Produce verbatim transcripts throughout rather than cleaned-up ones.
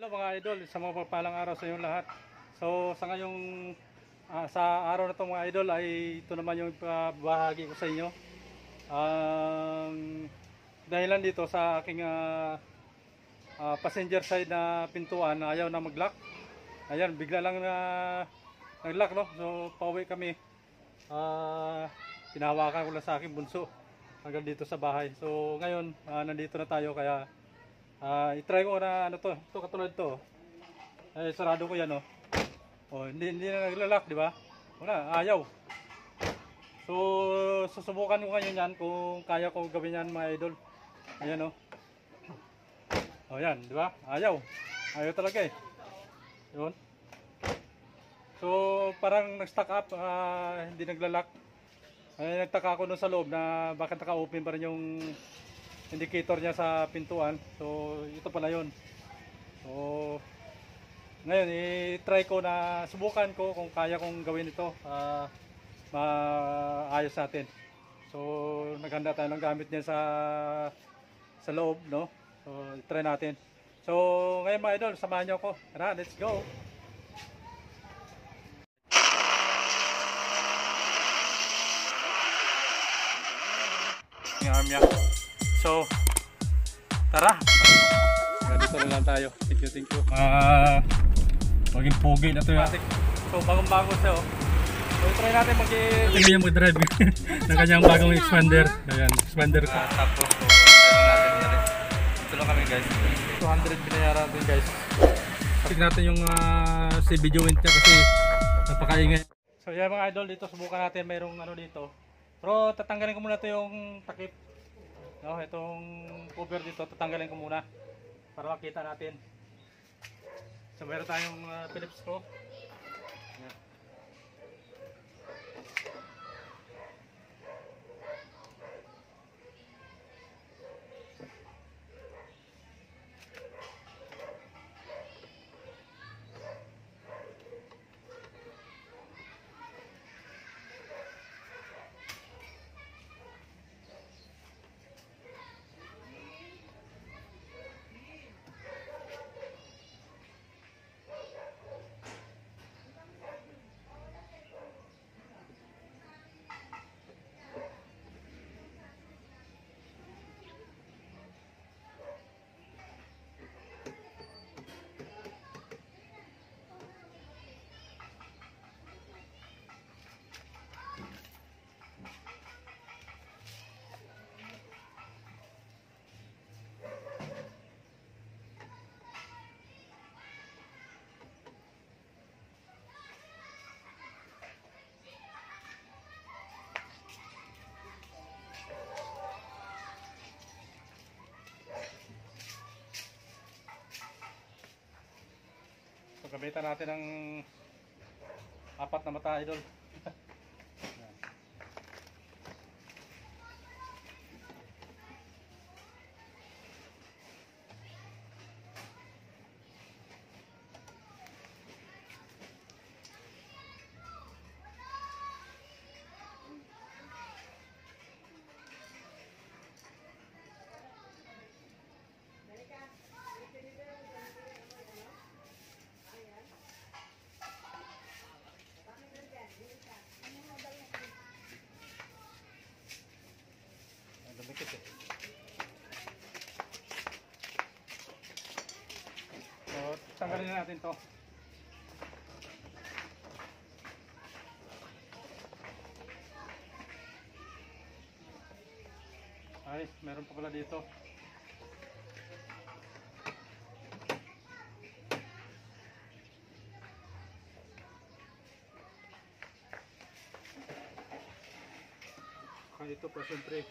Hello mga idol, sa mga pagpalang araw sa inyong lahat. So sa ngayong ah, sa araw na to mga idol ay ito naman yung bahagi ko sa inyo. Ang dahilan dito sa aking ah, ah, passenger side na pintuan na ayaw na mag-lock. Ayan, bigla lang na nag-lock, no. So pauwi kami. Ah, tinawakan ko lang sa aking bunso hanggang dito sa bahay. So ngayon ah, nandito na tayo kaya Ah, i-try ko na ano to, ito katulad to. Eh sarado ko 'yan, oh. Oh, hindi hindi na naglalak, di ba? Wala, ayaw. So susubukan ko ngayon 'yan kung kaya ko gawin 'yan, mga idol. Ayan, oh. Oh, 'yan, di ba? Ayaw. Ayaw talaga eh. 'Yun. So parang nag-stuck up, ah, hindi naglalak. Ay nagtaka ako doon sa loob na bakit naka-open pa rin yung indicator niya sa pintuan. So ito pala yun. So ngayon i-try ko na subukan ko kung kaya kong gawin ito, uh, maayos natin. So naghanda tayo ng gamit niya sa sa loob, no. So i-try natin. So ngayon mga idol, samahan niyo ako. Tara, let's go. Ngam ya. So, tara. Ganito na lang tayo. Thank you, thank you. Ah, uh, maging pogi na to yung atik. So, bagong-bago siya, oh. So, try natin mag-i- tingnan yung mag-drive ng kanyang bagong expander. Ayan, expander ko. Uh, tapos, so, try natin na rin. Ito lang kami, guys. two hundred binayaran natin, guys. Tignan natin yung uh, si video wind niya kasi napakaingay. So, yan mga idol, dito subukan natin. Mayroong ano dito. Pero, tatanggalin ko muna ito yung takip. No, itong cover dito tatanggalin ko muna para makita natin. So meron tayong uh, Phillips screw. Yan. Gamitan natin ng apat na mata, idol. So, tanggalin na natin to. Ay, meron pa pala dito. Kaya ito pa siyempre.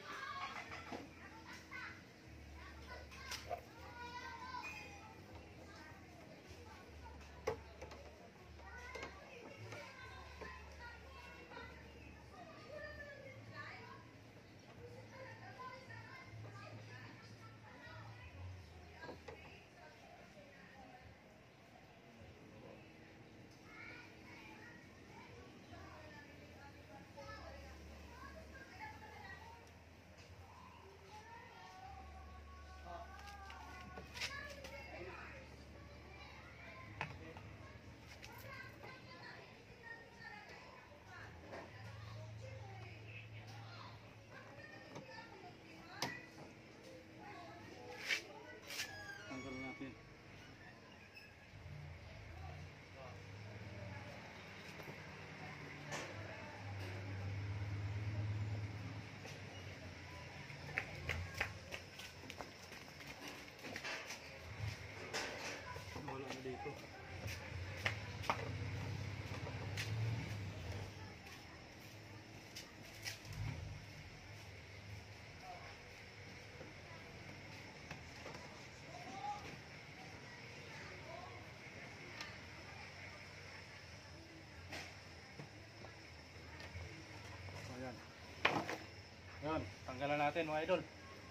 tanggalan natin mga idol.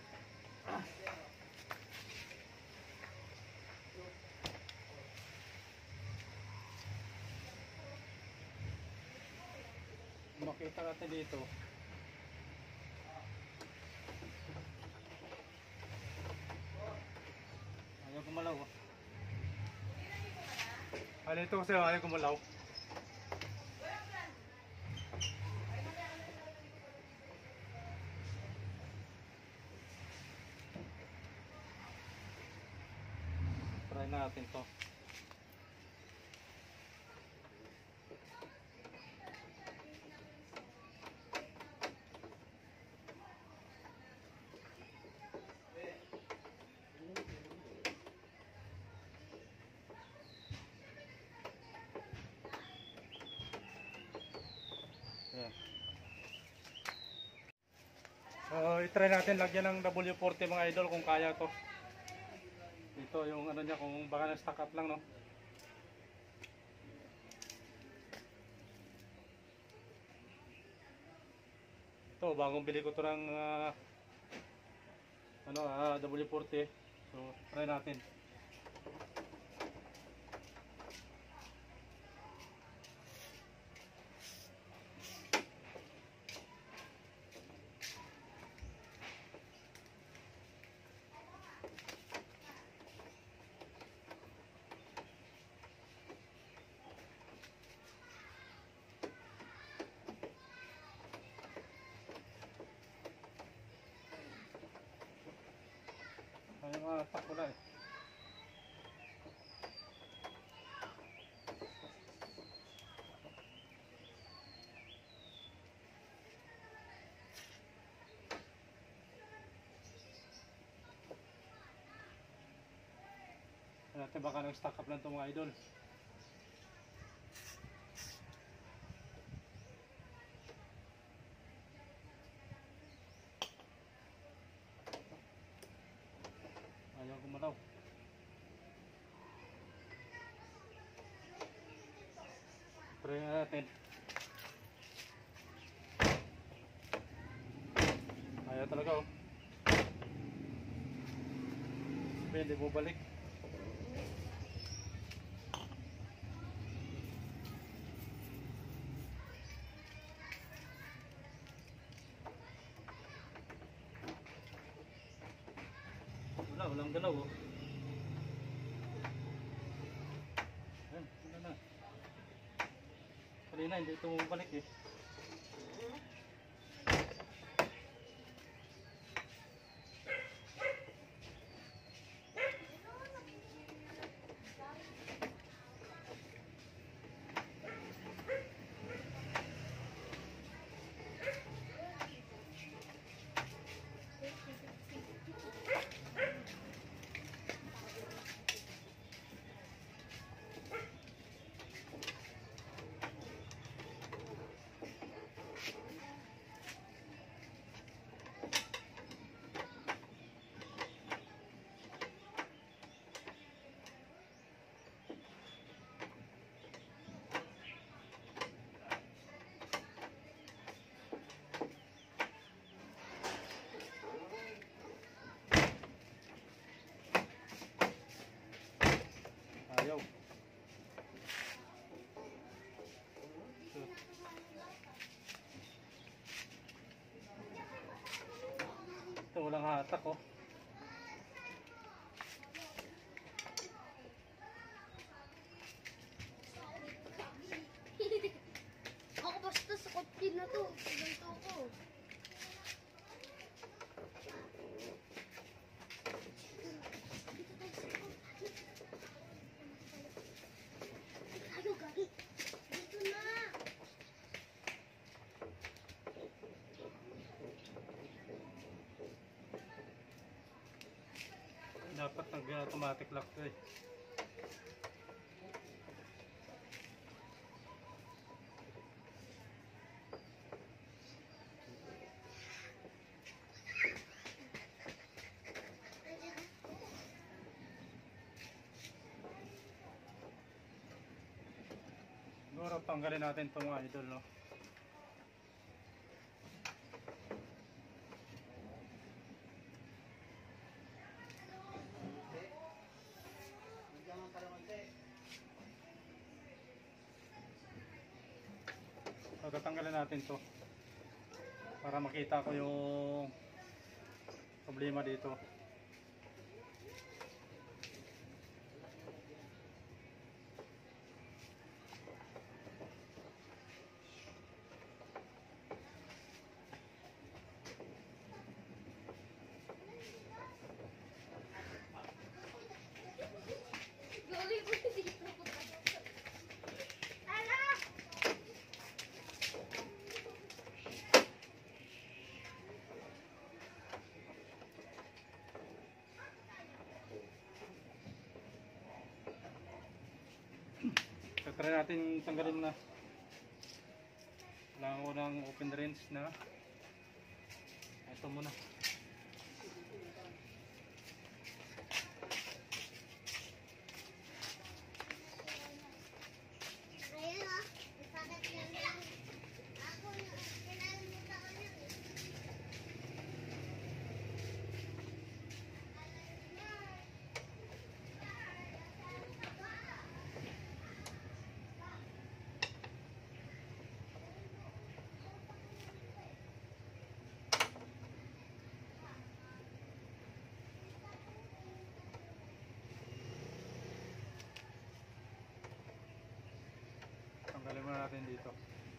Makita natin dito. Ayaw kumalaw. Oh. Ano ito kasi ayaw kumalaw. Try natin to. Ayan. So, i-try natin lagyan ng W forty mga idol kung kaya to. Ito yung ano niya, kung baka na-stack up lang, no? Ito, bagong bili ko to ng uh, ano, uh, W forty. So, try natin. Ay, mga takbo na eh. Natin baka nag-stack up lang ito mga idol. Ayaw gumalaw. Try natin. Ayaw talaga oh. Sabi, hindi mo balik. Wala, walang galaw oh. Ayan, wala na. Kanina hindi ito bumalik eh. Ayaw. So, ito walang hatak oh. Ako basta sa kopin na to. Ganito ko. Tayo gagi. Dito na. Dapat nag-automatic lock to eh. Siguro tanggalin natin itong mga idol no. So tatanggalin natin to para makita ko yung problema dito. Galing ko dito. Ala! So try natin tanggalin na. Kailangan ko ng open range na. Ito muna. Ayun ah. Sakit yan lang. Ako na. Kinalimutan ko yan eh. Tanggalin muna natin dito.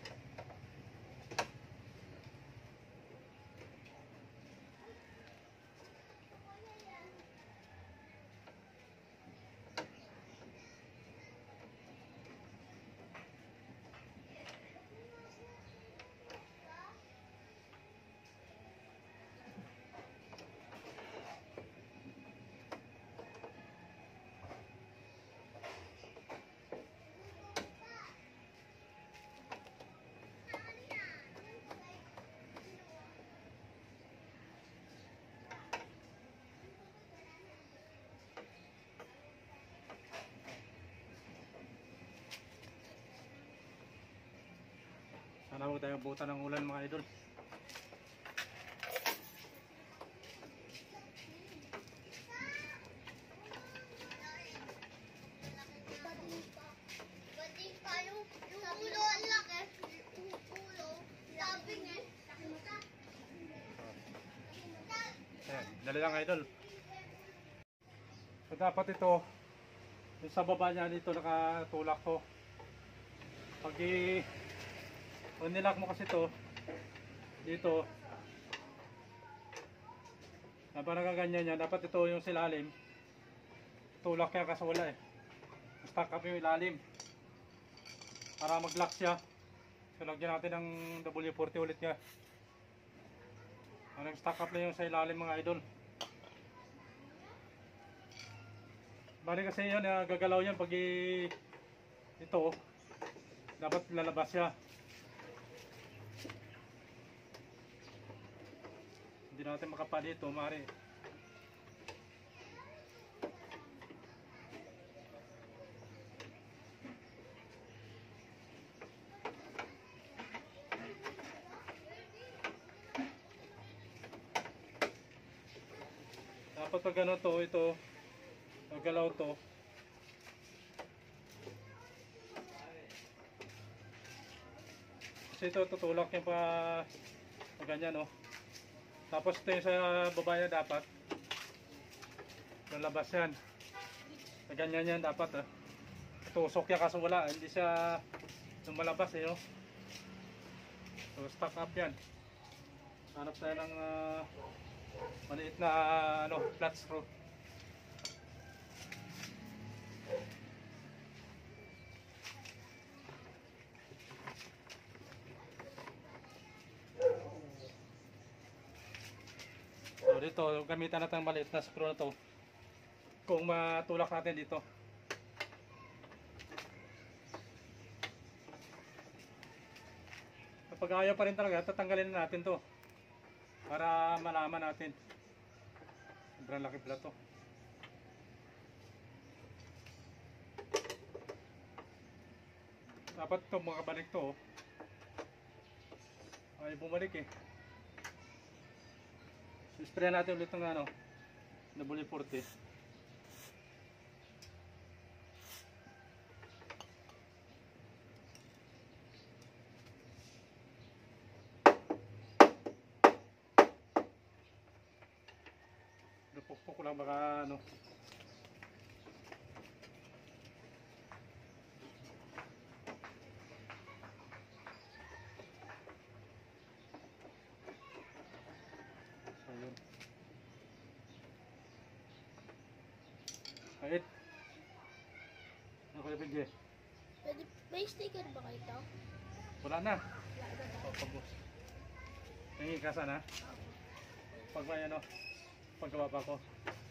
Sana huwag tayong buta ng ulan mga idol. Bading pa. Bading pa yung, yung ulo ang laki. Yung ulo. Sabi nga. Ayan, dali lang idol. So dapat ito, yung sa baba niya dito nakatulak to. Pag i pag nilak mo kasi to dito, na parang ganyan yan, dapat ito yung silalim tulak yan kasi wala eh, stack up yung ilalim para mag lock siya. So lagyan natin ng W forty ulit nga, parang stack up na yung sa ilalim mga idol. Bali kasi yan, uh, gagalaw yan pag i ito dapat lalabas siya. Hindi natin makapa dito, mari. Dapat pag ano to, ito, magalaw to. Kasi ito, tutulak yung pa, pa ganyan, no. Tapos ito yung sa baba niya dapat lalabas yan. Sa ganyan yan dapat, ah. Tusok yan kaso wala, hindi siya lumalabas eh, no. So stock up yan. Hanap tayo ng uh, maliit na uh, ano, flat screw. So dito, gamitan natin ang maliit na screw na to kung matulak natin dito. Kapag ayaw pa rin talaga, tatanggalin na natin to para malaman natin. Sobrang laki pala to. Dapat to makabalik to, oh. Ay bumalik eh. Spray natin ulit ng ano, W forty. ko lang baka ano. So yun. Kahit. Ano kayo bigay? Pwede, may sticker ba kayo ito? Wala na. Wala na ba? O, pagos. Tingin ka sana. Pag may ano, paggawa pa ko.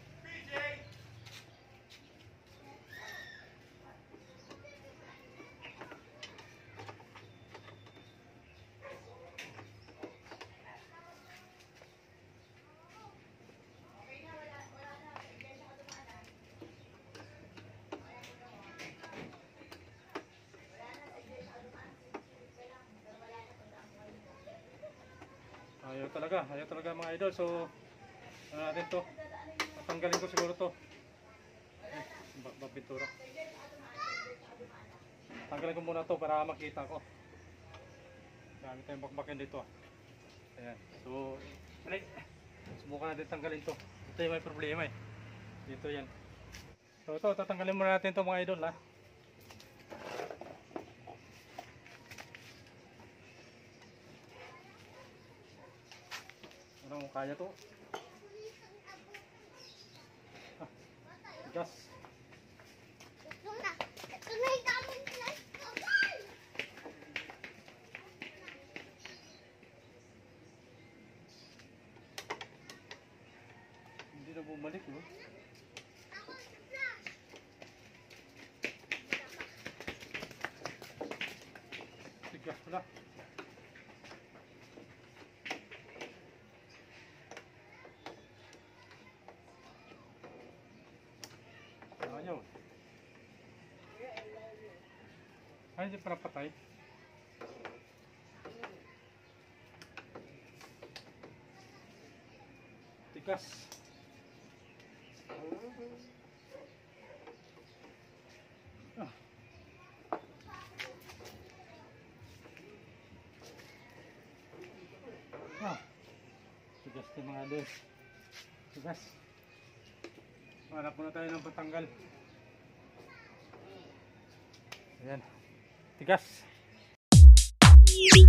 Ayaw talaga, ayaw talaga mga idol. So, ano natin to? Tatanggalin ko siguro to. Eh, ba, ba pintura. Tanggalin ko muna to para makita ko. Gamit tayong bakbakin dito. Ayan. So, alay. Subukan natin tanggalin to. Ito yung may problema eh. Dito yan. So, ito, tatanggalin muna natin to mga idol ha. Ano, kaya to? Ah, gas. Ito na. Ito na yung daming flash kapal. Hindi na bumalik no? Ako sa flash. Tigas pala. Ayaw. Ay, hindi pala patay. Tigas. Ah. Ah. Tigas din mga idol. Tigas. Hanap muna tayo ng patanggal. Ayan. Tigas.